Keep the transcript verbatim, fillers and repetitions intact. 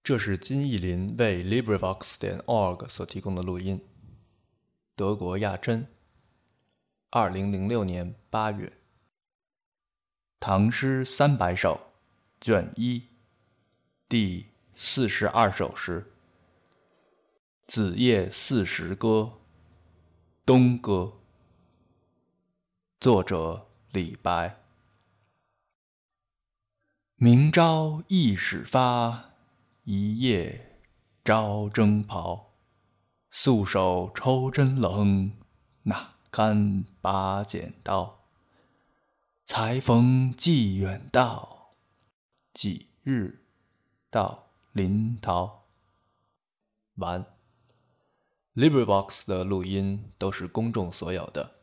这是金逸霖为 LibriVox 点 org 所提供的录音。德国亚珍，二零零六年八月。唐诗三百首，卷一，第四十二首诗。子夜四时歌，东歌。作者李白。明朝易始发，一夜招征袍。素手抽针冷，哪堪拔剪刀。才逢寄远道，几日到临洮。完。LibriVox 的录音都是公众所有的。